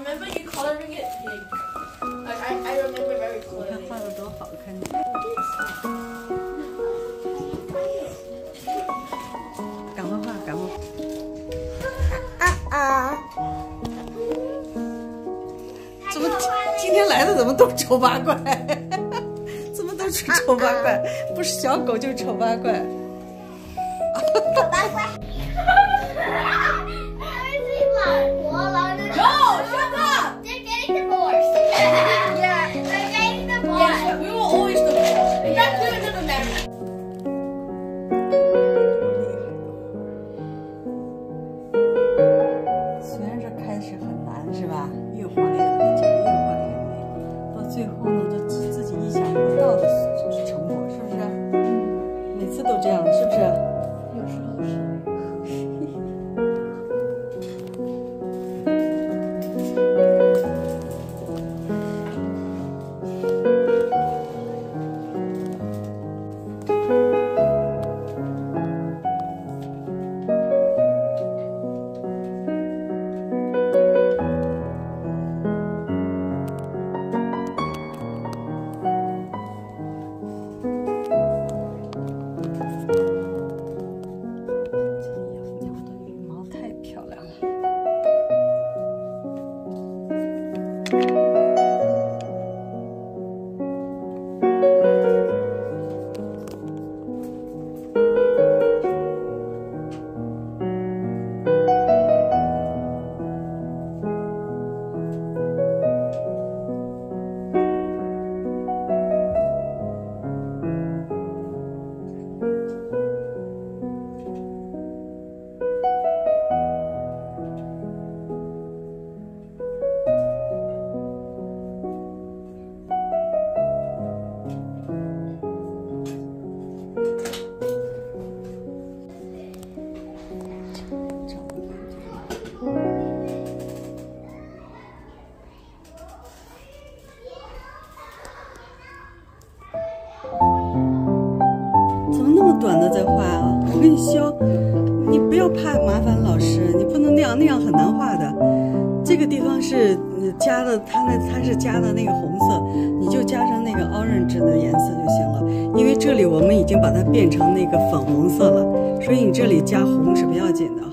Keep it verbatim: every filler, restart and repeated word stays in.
remember you coloring it pink. Like I, I remember very clearly. 看画的多好看！赶快画，赶快！啊啊！怎么今天来的怎么都丑八怪？怎么都是丑八怪？不是小狗就是丑八怪。 丑八怪。 No, shut up! They're getting divorced. Yeah, they're getting divorced. Yes, we will always divorce. In fact, we will never marry. 虽然这开始很难，是吧？越画越美，这个越画越美，到最后呢，就自自己意想不到的成果，是不是？嗯，每次都这样，是不是？ 有时候是。 短的在画啊，我给你削，你不要怕麻烦老师，你不能那样，那样很难画的。这个地方是加的，它那它是加的那个红色，你就加上那个 orange 的颜色就行了。因为这里我们已经把它变成那个粉红色了，所以你这里加红是不要紧的。